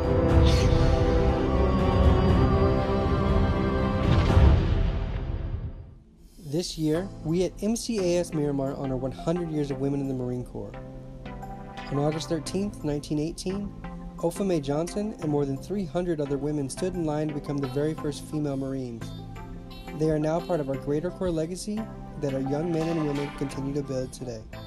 This year, we at MCAS Miramar honor 100 years of women in the Marine Corps. On August 13, 1918, Opha May Johnson and more than 300 other women stood in line to become the very first female Marines. They are now part of our greater Corps legacy that our young men and women continue to build today.